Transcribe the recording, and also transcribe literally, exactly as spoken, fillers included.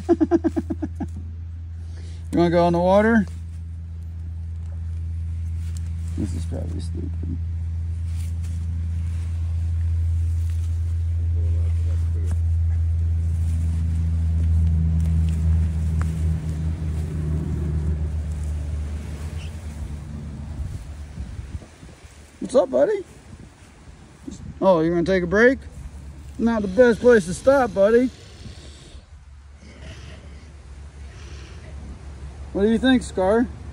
You want to go in the water? This is probably stupid. What's up, buddy? Oh, you're gonna take a break? Not the best place to stop, buddy. What do you think, Scar?